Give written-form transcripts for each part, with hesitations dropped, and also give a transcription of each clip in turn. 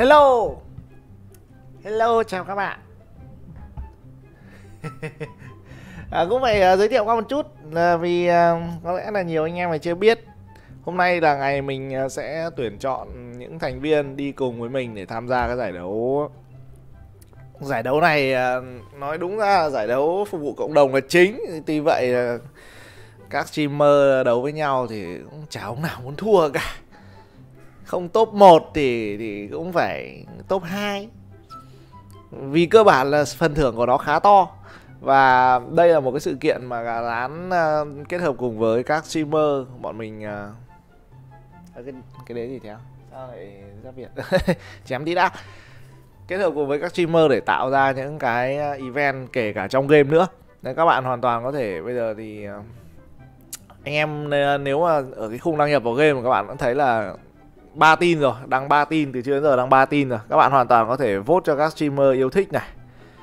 Hello. Hello, chào các bạn. Cũng phải giới thiệu qua một chút là vì có lẽ là nhiều anh em mà chưa biết. Hôm nay là ngày mình sẽ tuyển chọn những thành viên đi cùng với mình để tham gia cái giải đấu. Giải đấu này nói đúng ra là giải đấu phục vụ cộng đồng là chính. Tuy vậy các streamer đấu với nhau thì cũng chả ông nào muốn thua cả. Không top 1 thì cũng phải top 2. Vì cơ bản là phần thưởng của nó khá to. Và đây là một cái sự kiện mà Gà Rán kết hợp cùng với các streamer. Bọn mình cái đấy gì thế? Sao lại Giáp Việt? Chém tí đã. Kết hợp cùng với các streamer để tạo ra những cái event kể cả trong game nữa. Nên các bạn hoàn toàn có thể bây giờ thì anh em nếu mà ở cái khung đăng nhập vào game mà các bạn cũng thấy là 3 tin rồi, đăng 3 tin từ trước đến giờ, đăng 3 tin rồi. Các bạn hoàn toàn có thể vote cho các streamer yêu thích này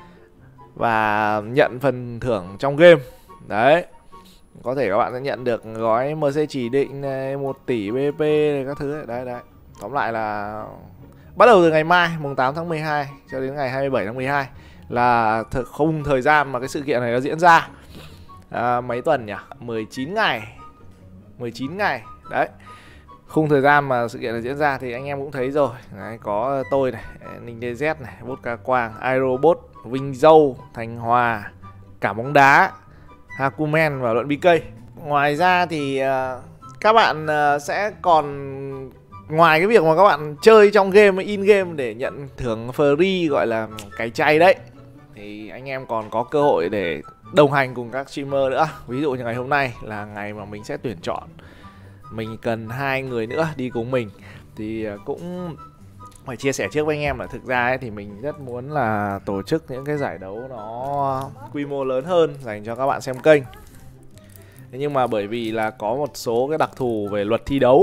và nhận phần thưởng trong game. Đấy. Có thể các bạn sẽ nhận được gói MC chỉ định này, 1 tỷ BP này, các thứ đấy. Đấy. Tóm lại là bắt đầu từ ngày mai mùng 8 tháng 12 cho đến ngày 27 tháng 12 là khung thời gian mà cái sự kiện này nó diễn ra. Mấy tuần nhỉ? 19 ngày. 19 ngày. Đấy. Khung thời gian mà sự kiện này diễn ra thì anh em cũng thấy rồi. Đấy, có tôi này, Ninh DZ này, Vodka Quang, iRobot, Vinh Dâu, Thành Hòa, Cả Bóng Đá, Hakumen và Luận BK. Ngoài ra thì các bạn sẽ còn, ngoài cái việc mà các bạn chơi trong game, in game để nhận thưởng free gọi là cái chay đấy, thì anh em còn có cơ hội để đồng hành cùng các streamer nữa. Ví dụ như ngày hôm nay là ngày mà mình sẽ tuyển chọn, mình cần 2 người nữa đi cùng mình. Thì cũng phải chia sẻ trước với anh em là thực ra ấy, thì mình rất muốn là tổ chức những cái giải đấu nó quy mô lớn hơn dành cho các bạn xem kênh. Thế nhưng mà bởi vì là có một số cái đặc thù về luật thi đấu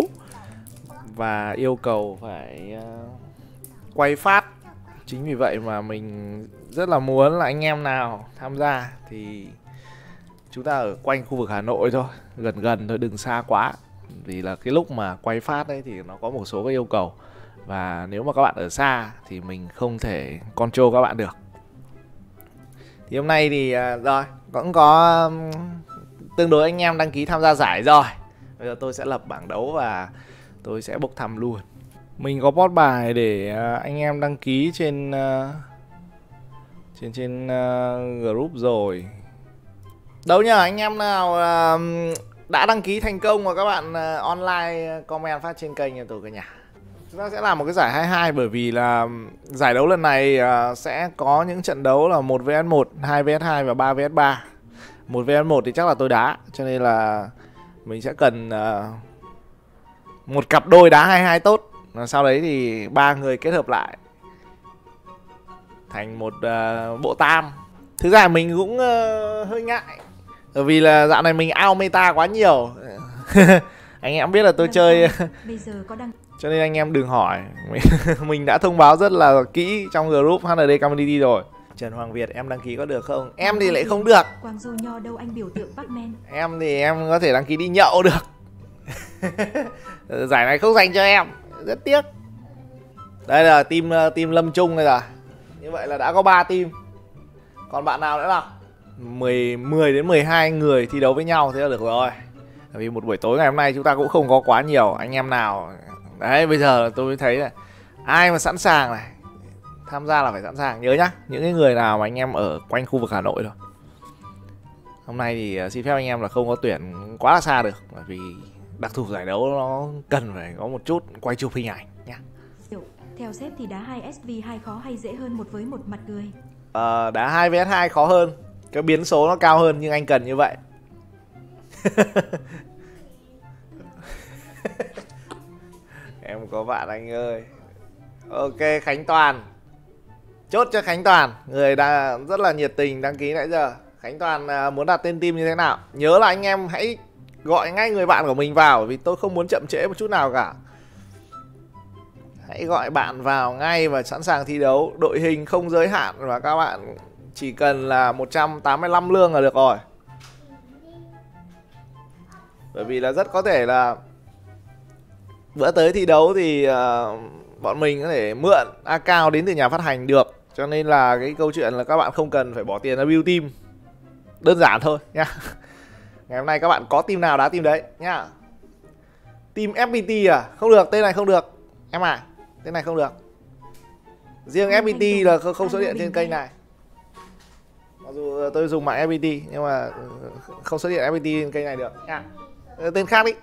và yêu cầu phải quay phát, chính vì vậy mà mình rất là muốn là anh em nào tham gia thì chúng ta ở quanh khu vực Hà Nội thôi, gần gần thôi, đừng xa quá. Vì là cái lúc mà quay phát ấy thì nó có một số cái yêu cầu, và nếu mà các bạn ở xa thì mình không thể control các bạn được. Thì hôm nay thì rồi cũng có tương đối anh em đăng ký tham gia giải rồi. Bây giờ tôi sẽ lập bảng đấu và tôi sẽ bốc thăm luôn. Mình có post bài để anh em đăng ký trên group rồi. Đâu nhờ anh em nào đã đăng ký thành công và các bạn online comment phát trên kênh nhà tôi cả nhà. Chúng ta sẽ làm một cái giải 22 bởi vì là giải đấu lần này sẽ có những trận đấu là 1 vs 1, 2 vs 2 và 3 vs 3. 1 vs 1 thì chắc là tôi đá, cho nên là mình sẽ cần một cặp đôi đá 22 tốt. Sau đấy thì 3 người kết hợp lại thành một bộ tam. Thực ra mình cũng hơi ngại bởi vì là dạo này mình out meta quá nhiều. Anh em biết là tôi chơi bây giờ có đăng... cho nên anh em đừng hỏi. Mình đã thông báo rất là kỹ trong group HD Community rồi. Trần Hoàng Việt em đăng ký có được không? Em thì lại không được. Quang Du Nho đâu anh biểu tượng Pacman. Em thì em có thể đăng ký đi nhậu được. Giải này không dành cho em, rất tiếc. Đây là team Lâm Trung này rồi. Như vậy là đã có 3 team. Còn bạn nào nữa nào? 10 đến 12 người thi đấu với nhau thế là được rồi. Bởi vì một buổi tối ngày hôm nay chúng ta cũng không có quá nhiều anh em nào. Đấy, bây giờ tôi mới thấy là ai mà sẵn sàng này tham gia là phải sẵn sàng. Nhớ nhá, những cái người nào mà anh em ở quanh khu vực Hà Nội thôi. Hôm nay thì xin phép anh em là không có tuyển quá là xa được, bởi vì đặc thù giải đấu nó cần phải có một chút quay chụp hình ảnh nhá. Theo sếp thì đá 2SV2 khó hay dễ hơn 1 vs 1 mặt cười? Đá 2 vs 2 khó hơn. Cái biến số nó cao hơn nhưng anh cần như vậy. Em có bạn anh ơi. Ok, Khánh Toàn. Chốt cho Khánh Toàn, người đã rất là nhiệt tình đăng ký nãy giờ. Khánh Toàn muốn đặt tên team như thế nào? Nhớ là anh em hãy gọi ngay người bạn của mình vào, vì tôi không muốn chậm trễ một chút nào cả. Hãy gọi bạn vào ngay và sẵn sàng thi đấu. Đội hình không giới hạn và các bạn chỉ cần là 185 lương là được rồi. Bởi vì là rất có thể là bữa tới thi đấu thì bọn mình có thể mượn account đến từ nhà phát hành được. Cho nên là cái câu chuyện là các bạn không cần phải bỏ tiền ra build team. Đơn giản thôi nhá. Ngày hôm nay các bạn có team nào đá team đấy nhá. Team FPT à? Không được, tên này không được. Em à, tên này không được. Riêng FPT là không xuất hiện trên kênh này. Mặc dù tôi dùng mạng FPT nhưng mà không xuất hiện FPT trên kênh này được nha. Tên khác đi.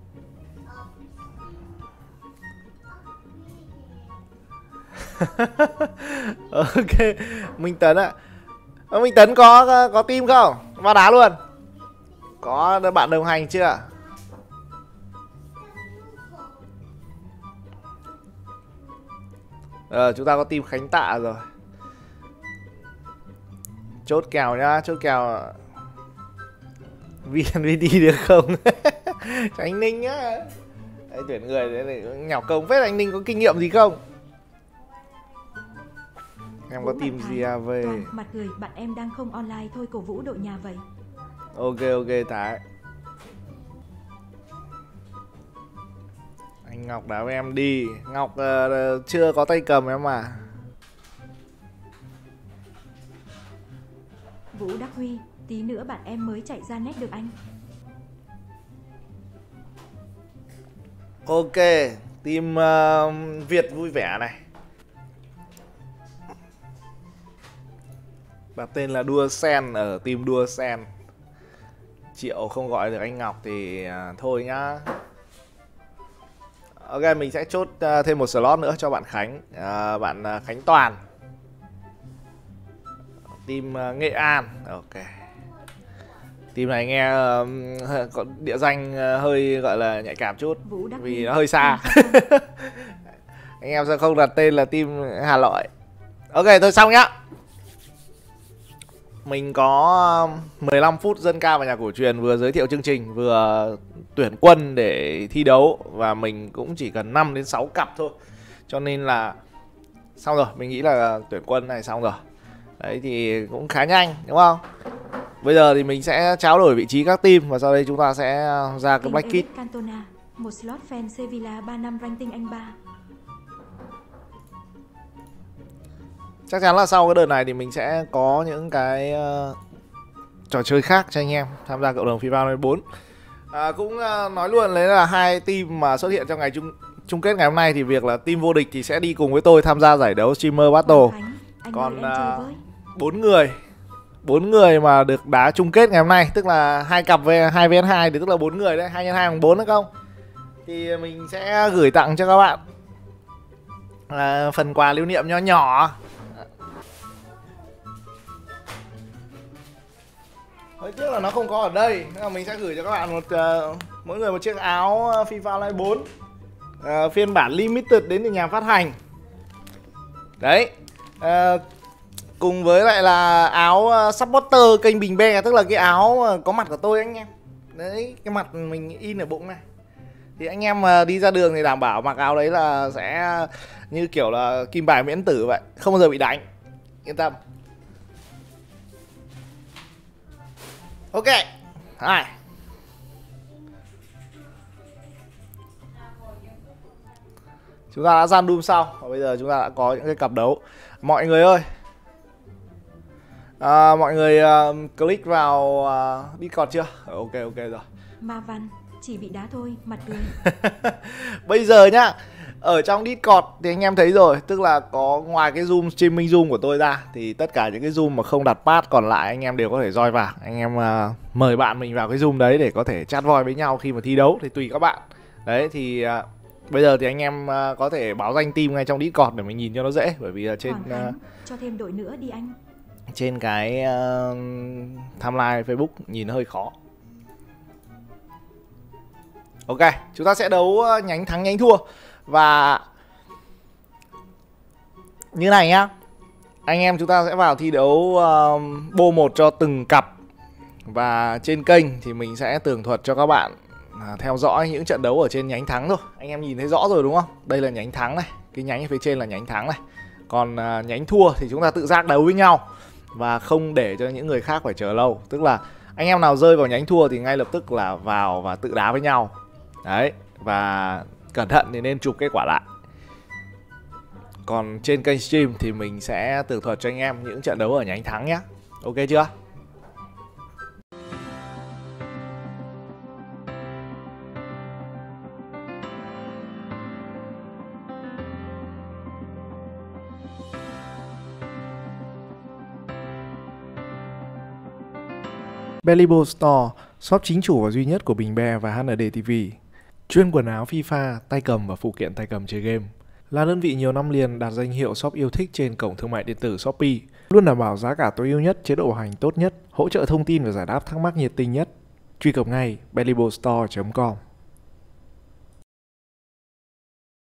Ok, Minh Tấn ạ. Minh Tấn có team không? Vào đá luôn. Có bạn đồng hành chưa? Chúng ta có team Khánh Tạ rồi. Chốt kèo nhá, chốt kèo. VNVD được không? Cho anh Ninh á. Đấy, tuyển người đấy nhọc công phết. Anh Ninh có kinh nghiệm gì không? Em có team GAV. Mặt người bạn em đang không online thôi, cổ vũ đội nhà vậy. Ok Thái. Anh Ngọc đá với em đi. Ngọc chưa có tay cầm em à. Vũ Đắc Huy, tí nữa bạn em mới chạy ra nét được anh. Ok, team Việt vui vẻ này. Đặt tên là Đua Sen ở team Đua Sen. Triệu không gọi được anh Ngọc thì thôi nhá. Ok, mình sẽ chốt thêm một slot nữa cho bạn Khánh. Bạn Khánh Toàn. Team Nghệ An. Ok. Team này nghe có địa danh hơi gọi là nhạy cảm chút vì nó hơi xa. Anh em sẽ không đặt tên là team Hà Nội. Ok, thôi xong nhá. Mình có 15 phút dân ca và nhạc cổ truyền, vừa giới thiệu chương trình, vừa tuyển quân để thi đấu. Và mình cũng chỉ cần 5 đến 6 cặp thôi. Cho nên là xong rồi, mình nghĩ là tuyển quân này xong rồi. Đấy thì cũng khá nhanh đúng không? Bây giờ thì mình sẽ trao đổi vị trí các team và sau đây chúng ta sẽ ra cái Black Kit. Cantona, một slot fan Sevilla 3 năm ranking Anh 3. Chắc chắn là sau cái đợt này thì mình sẽ có những cái trò chơi khác cho anh em tham gia cộng đồng FIFA 24. Cũng nói luôn đấy là hai team mà xuất hiện trong ngày chung kết ngày hôm nay thì việc là team vô địch thì sẽ đi cùng với tôi tham gia giải đấu Streamer Battle. Còn 4 người mà được đá chung kết ngày hôm nay, tức là 2 cặp về 2 vs 2 thì tức là 4 người đấy, 2 x 2 bằng 4 đúng không? Thì mình sẽ gửi tặng cho các bạn phần quà lưu niệm nho nhỏ. Hồi trước là nó không có ở đây, nên là mình sẽ gửi cho các bạn mỗi người một chiếc áo FIFA Online 4 phiên bản limited đến từ nhà phát hành. Đấy. Cùng với lại là áo supporter kênh Bình Be, tức là cái áo có mặt của tôi anh em. Đấy, cái mặt mình in ở bụng này. Thì anh em mà đi ra đường thì đảm bảo mặc áo đấy là sẽ như kiểu là kim bài miễn tử vậy, không bao giờ bị đánh. Yên tâm. Ok. Hai. Chúng ta đã gian doom xong và bây giờ chúng ta đã có những cái cặp đấu. Mọi người ơi, mọi người click vào Discord chưa? Ok rồi. Ma Văn, chỉ bị đá thôi, mặt cười. Bây giờ nhá, ở trong Discord thì anh em thấy rồi, tức là có ngoài cái zoom streaming zoom của tôi ra thì tất cả những cái zoom mà không đặt pass còn lại anh em đều có thể join vào. Anh em mời bạn mình vào cái zoom đấy để có thể chat voice với nhau khi mà thi đấu thì tùy các bạn. Đấy thì bây giờ thì anh em có thể báo danh team ngay trong Discord để mình nhìn cho nó dễ, bởi vì trên cho thêm đội nữa đi anh. Trên cái timeline Facebook nhìn hơi khó. Ok, chúng ta sẽ đấu nhánh thắng nhánh thua. Và như này nhá, anh em chúng ta sẽ vào thi đấu bo 1 cho từng cặp. Và trên kênh thì mình sẽ tường thuật cho các bạn theo dõi những trận đấu ở trên nhánh thắng thôi. Anh em nhìn thấy rõ rồi đúng không? Đây là nhánh thắng này, cái nhánh phía trên là nhánh thắng này. Còn nhánh thua thì chúng ta tự giác đấu với nhau và không để cho những người khác phải chờ lâu. Tức là anh em nào rơi vào nhánh thua thì ngay lập tức là vào và tự đá với nhau. Đấy, và cẩn thận thì nên chụp kết quả lại. Còn trên kênh stream thì mình sẽ tường thuật cho anh em những trận đấu ở nhánh thắng nhé. Ok chưa? Bellyball Store, shop chính chủ và duy nhất của Bình Be và HND TV. Chuyên quần áo FIFA, tay cầm và phụ kiện tay cầm chơi game. Là đơn vị nhiều năm liền đạt danh hiệu shop yêu thích trên cổng thương mại điện tử Shopee. Luôn đảm bảo giá cả tối ưu nhất, chế độ bảo hành tốt nhất, hỗ trợ thông tin và giải đáp thắc mắc nhiệt tình nhất. Truy cập ngay bellyballstore.com.